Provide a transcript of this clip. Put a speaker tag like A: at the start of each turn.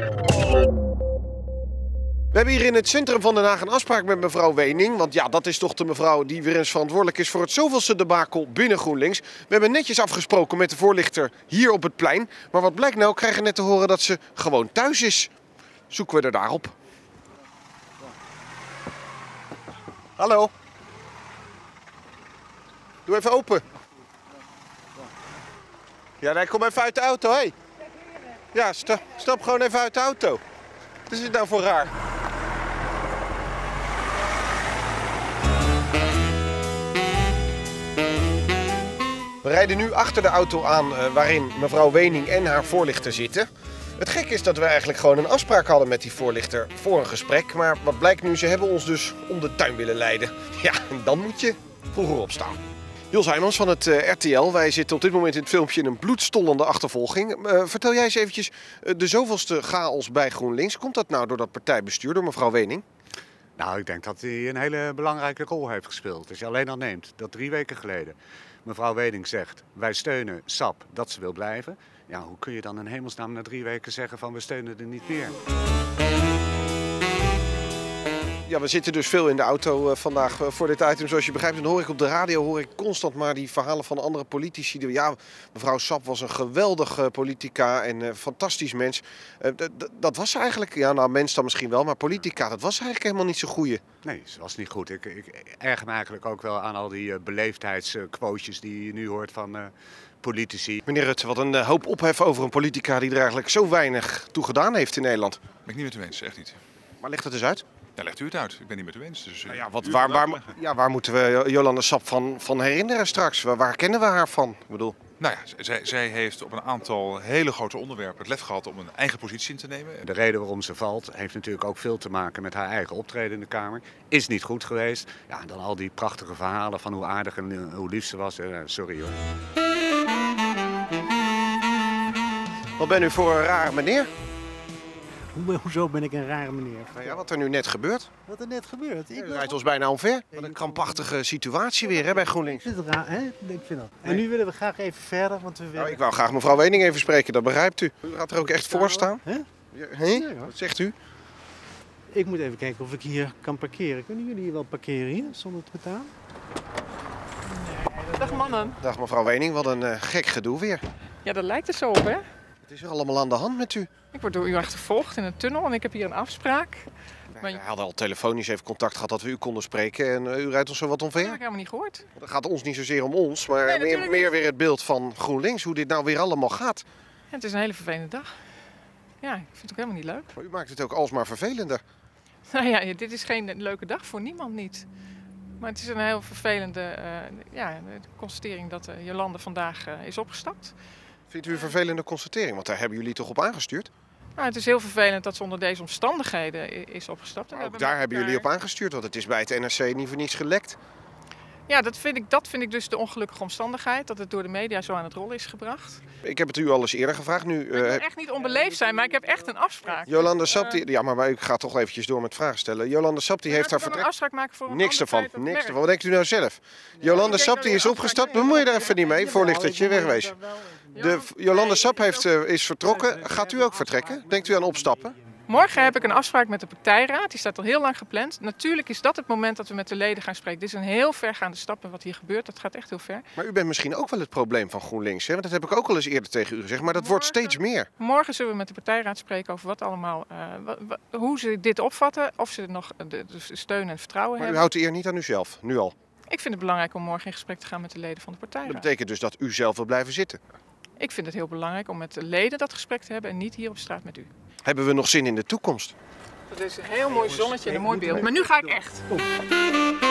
A: We hebben hier in het centrum van Den Haag een afspraak met mevrouw Wening. Want ja, dat is toch de mevrouw die weer eens verantwoordelijk is voor het zoveelste debakel binnen GroenLinks. We hebben netjes afgesproken met de voorlichter hier op het plein. Maar wat blijkt nou, krijgen net te horen dat ze gewoon thuis is. Zoeken we er daarop. Hallo. Doe even open. Ja, nee, kom even uit de auto, hé. Hey. Ja, stap gewoon even uit de auto. Wat is het nou voor raar? We rijden nu achter de auto aan waarin mevrouw Wening en haar voorlichter zitten. Het gekke is dat we eigenlijk gewoon een afspraak hadden met die voorlichter voor een gesprek. Maar wat blijkt nu, ze hebben ons dus om de tuin willen leiden. Ja, en dan moet je vroeger opstaan. Jules Heijmans van het RTL. Wij zitten op dit moment in het filmpje in een bloedstollende achtervolging. Vertel jij eens eventjes de zoveelste chaos bij GroenLinks. Komt dat nou door dat partijbestuur, door mevrouw Wening?
B: Nou, ik denk dat hij een hele belangrijke rol heeft gespeeld. Als je alleen al neemt dat 3 weken geleden mevrouw Wening zegt, wij steunen SAP dat ze wil blijven. Ja, hoe kun je dan in hemelsnaam na 3 weken zeggen van we steunen er niet meer?
A: Ja, we zitten dus veel in de auto vandaag voor dit item. Zoals je begrijpt, dan hoor ik op de radio constant maar die verhalen van andere politici. Ja, mevrouw Sap was een geweldige politica en een fantastisch mens. Dat was ze eigenlijk, ja nou mens dan misschien wel, maar politica, dat was eigenlijk helemaal niet zo goeie.
B: Nee, ze was niet goed. Ik erger me eigenlijk ook wel aan al die beleefdheidsquotejes die je nu hoort van politici.
A: Meneer Rutte, wat een hoop ophef over een politica die er eigenlijk zo weinig toe gedaan heeft in Nederland.
C: Ben ik niet met u eens, echt niet.
A: Maar leg het eens uit.
C: Ja, legt u het uit. Ik ben niet met u eens. Dus,
A: nou ja, waar moeten we Jolanda Sap van herinneren straks? Waar kennen we haar van? Ik bedoel...
C: Nou ja, zij heeft op een aantal hele grote onderwerpen het lef gehad om een eigen positie in te nemen.
B: De reden waarom ze valt heeft natuurlijk ook veel te maken met haar eigen optreden in de Kamer. Is niet goed geweest. Ja, en dan al die prachtige verhalen van hoe aardig en hoe lief ze was. Sorry hoor.
A: Wat ben u voor een rare meneer?
D: Hoezo ben ik een rare meneer?
A: Nou ja, wat er nu net gebeurt.
D: Wat er net gebeurt?
A: U rijdt ons bijna omver. Wat een krampachtige situatie weer hè, bij GroenLinks.
D: Is het raar, hè? Ik vind dat. En nu willen we graag even verder, want we willen...
A: Nou, ik wou graag mevrouw Wening even spreken, dat begrijpt u. U gaat er ook echt voor staan.
D: Hè?
A: Ja, wat zegt u?
D: Ik moet even kijken of ik hier kan parkeren. Kunnen jullie hier wel parkeren hier, zonder te betalen?
E: Dag mannen.
A: Dag mevrouw Wening, wat een gek gedoe weer.
E: Ja, dat lijkt er zo op, hè?
A: Wat is er allemaal aan de hand met u?
E: Ik word door u achtervolgd in een tunnel en ik heb hier een afspraak.
A: We hadden al telefonisch even contact gehad dat we u konden spreken en u rijdt ons zo wat
E: Dat
A: omver.
E: heb ik helemaal niet gehoord.
A: Dat gaat ons niet zozeer om ons, maar
E: Nee, natuurlijk
A: meer
E: niet.
A: weer het beeld van GroenLinks, hoe dit nou weer allemaal gaat.
E: Ja, het is een hele vervelende dag. Ja, ik vind het ook helemaal niet leuk.
A: Maar u maakt het ook alsmaar vervelender.
E: Nou ja, dit is geen leuke dag voor niemand niet. Maar het is een heel vervelende constatering dat Jolande vandaag is opgestapt.
A: Vindt u een vervelende constatering? Want daar hebben jullie toch op aangestuurd?
E: Nou, het is heel vervelend dat ze onder deze omstandigheden is opgestapt. En we
A: Ook daar hebben
E: met
A: jullie op
E: elkaar-
A: aangestuurd, want het is bij het NRC niet voor niets gelekt.
E: Ja, dat vind ik dus de ongelukkige omstandigheid. Dat het door de media zo aan het rollen is gebracht.
A: Ik heb het u al eens eerder gevraagd. Nu,
E: Ik wil echt niet onbeleefd zijn, maar ik heb echt een afspraak.
A: Jolanda Sap, ja, maar ik ga toch eventjes door met vragen stellen. Jolanda Sap die heeft haar
E: een
A: vertrek...
E: afspraak maken voor een
A: Niks
E: ander
A: ervan,
E: feit op het
A: niks
E: merk.
A: ervan. Wat denkt u nou zelf? Jolanda Sap die is opgestapt, bemoei je daar even niet mee, voorlichtertje, wegwezen. Jolanda Sap is vertrokken. Gaat u ook vertrekken? Denkt u aan opstappen?
E: Morgen heb ik een afspraak met de partijraad. Die staat al heel lang gepland. Natuurlijk is dat het moment dat we met de leden gaan spreken. Dit is een heel vergaande stap in wat hier gebeurt. Dat gaat echt heel ver.
A: Maar u bent misschien ook wel het probleem van GroenLinks, hè? Want dat heb ik ook al eens eerder tegen u gezegd, maar dat wordt steeds meer.
E: Morgen zullen we met de partijraad spreken over wat allemaal, hoe ze dit opvatten. Of ze nog de steun en vertrouwen
A: Maar u
E: hebben.
A: houdt de eer niet aan uzelf, nu al.
E: Ik vind het belangrijk om morgen in gesprek te gaan met de leden van de
A: Dat
E: partijraad.
A: betekent dus dat u zelf wil blijven zitten.
E: Ik vind het heel belangrijk om met de leden dat gesprek te hebben en niet hier op straat met u.
A: Hebben we nog zin in de toekomst?
E: Het is een heel mooi zonnetje en een mooi beeld. Maar nu ga ik echt.